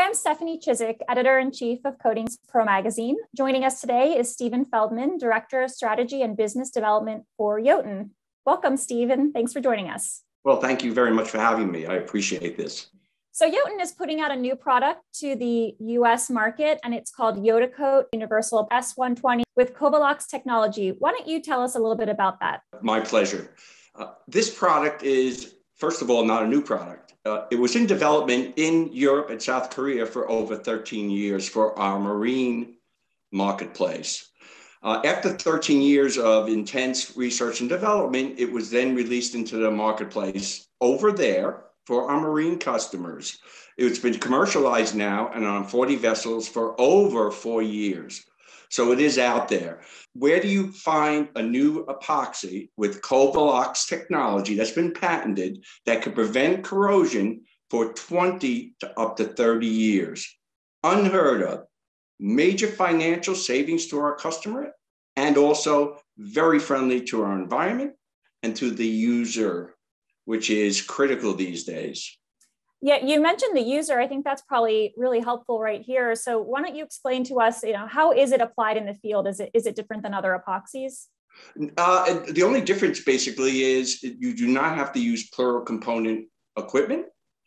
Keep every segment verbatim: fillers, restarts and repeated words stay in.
I'm Stephanie Chizik, Editor-in-Chief of CoatingsPro magazine. Joining us today is Steven Feldman, Director of Strategy and Business Development for Jotun. Welcome, Steven. Thanks for joining us. Well, thank you very much for having me. I appreciate this. So Jotun is putting out a new product to the U S market, and it's called Jotacote Universal S one twenty with Covallox technology. Why don't you tell us a little bit about that? My pleasure. Uh, this product is, first of all, not a new product. Uh, it was in development in Europe and South Korea for over thirteen years for our marine marketplace. Uh, after thirteen years of intense research and development, it was then released into the marketplace over there for our marine customers. It's been commercialized now and on forty vessels for over four years. So it is out there. Where do you find a new epoxy with Covallox technology that's been patented that could prevent corrosion for twenty to up to thirty years? Unheard of. Major financial savings to our customer and also very friendly to our environment and to the user, which is critical these days. Yeah, you mentioned the user. I think that's probably really helpful right here. So why don't you explain to us, you know, how is it applied in the field? Is it is it different than other epoxies? Uh, the only difference basically is you do not have to use plural component equipment.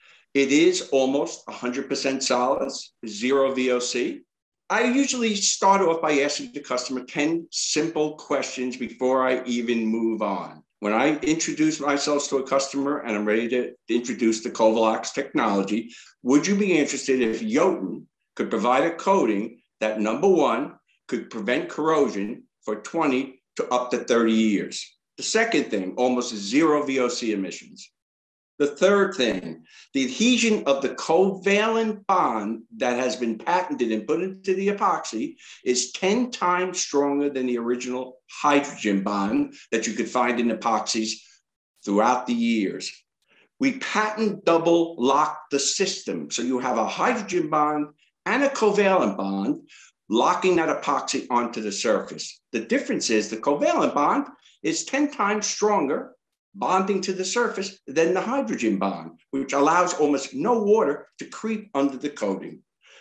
It is almost one hundred percent solids, zero V O C. I usually start off by asking the customer ten simple questions before I even move on. When I introduce myself to a customer and I'm ready to introduce the Covallox technology, would you be interested if Jotun could provide a coating that, number one, could prevent corrosion for twenty to up to thirty years? The second thing, almost zero V O C emissions. The third thing, the adhesion of the covalent bond that has been patented and put into the epoxy is ten times stronger than the original hydrogen bond that you could find in epoxies throughout the years. We patent double lock the system. So you have a hydrogen bond and a covalent bond locking that epoxy onto the surface. The difference is the covalent bond is ten times stronger bonding to the surface than the hydrogen bond, which allows almost no water to creep under the coating.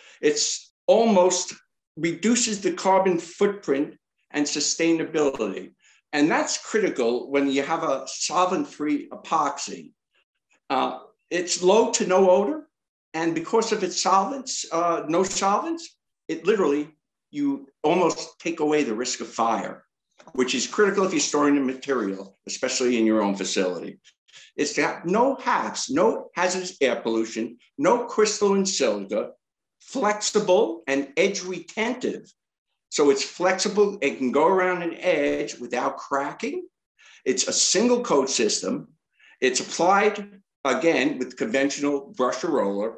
It's almost reduces the carbon footprint and sustainability. And that's critical when you have a solvent-free epoxy. Uh, it's low to no odor. And because of its solvents, uh, no solvents, it literally, you almost take away the risk of fire, which is critical if you're storing the material, especially in your own facility. It's to have no H A Ps, no hazardous air pollution, no crystalline silica, flexible and edge retentive. So it's flexible, it can go around an edge without cracking. It's a single coat system. It's applied, again, with conventional brush or roller,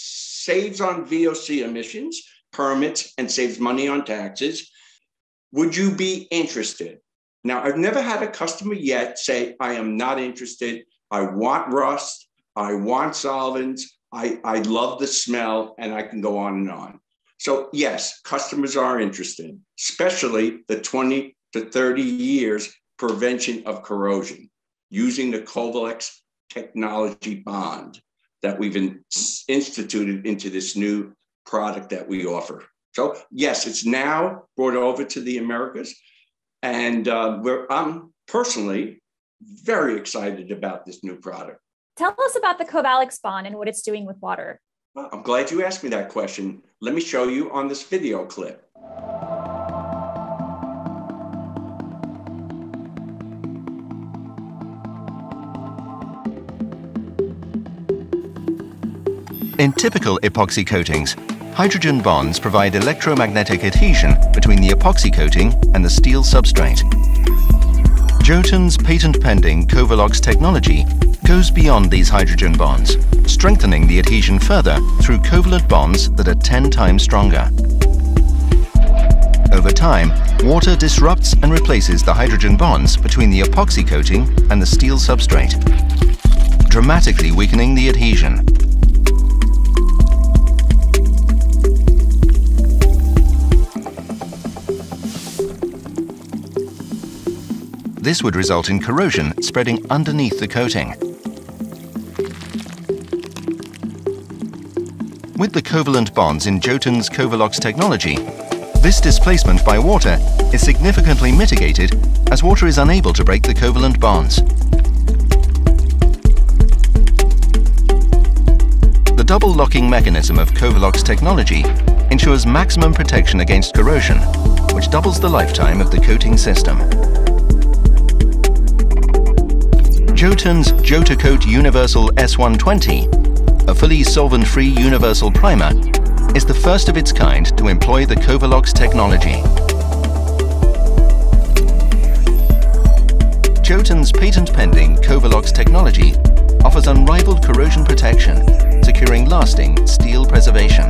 saves on V O C emissions, permits, and saves money on taxes. Would you be interested? Now, I've never had a customer yet say, I am not interested. I want rust. I want solvents. I, I love the smell, and I can go on and on. So yes, customers are interested, especially the twenty to thirty years prevention of corrosion using the Covallox technology bond that we've in, instituted into this new product that we offer. So yes, it's now brought over to the Americas, and uh, we're, I'm personally very excited about this new product. Tell us about the Covallox bond and what it's doing with water. Well, I'm glad you asked me that question. Let me show you on this video clip. In typical epoxy coatings, hydrogen bonds provide electromagnetic adhesion between the epoxy coating and the steel substrate. Jotun's patent-pending Covallox technology goes beyond these hydrogen bonds, strengthening the adhesion further through covalent bonds that are ten times stronger. Over time, water disrupts and replaces the hydrogen bonds between the epoxy coating and the steel substrate, dramatically weakening the adhesion. This would result in corrosion spreading underneath the coating. With the covalent bonds in Jotun's Covallox technology, this displacement by water is significantly mitigated as water is unable to break the covalent bonds. The double locking mechanism of Covallox technology ensures maximum protection against corrosion, which doubles the lifetime of the coating system. Jotun's Jotacote Universal S one twenty, a fully solvent-free universal primer, is the first of its kind to employ the Covallox technology. Jotun's patent-pending Covallox technology offers unrivaled corrosion protection, securing lasting steel preservation.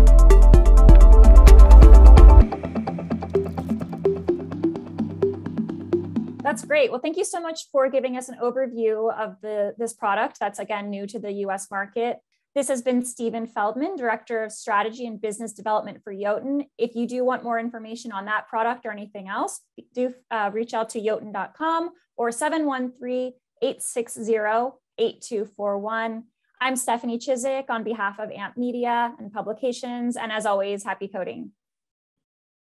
That's great. Well, thank you so much for giving us an overview of the, this product that's, again, new to the U S market. This has been Steven Feldman, Director of Strategy and Business Development for Jotun. If you do want more information on that product or anything else, do uh, reach out to jotun dot com or seven one three, eight six zero, eight two four one. I'm Stephanie Chizik on behalf of A M P Media and Publications, and as always, happy coding.